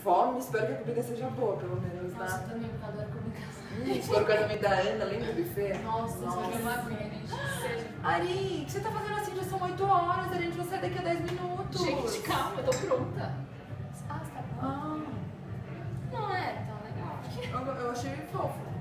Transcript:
fome, espero que a comida seja boa, pelo menos, né? Nossa, eu também, porque eu adoro comida. Se for o casamento da Ana, lembra do buffet? Nossa, foi uma vez. Ari, o que você tá fazendo assim? Já são 8 horas, a gente vai sair daqui a 10 minutos. Gente, calma, eu tô pronta. Ah, você tá bom? Ah, Não é tão legal. eu achei fofo.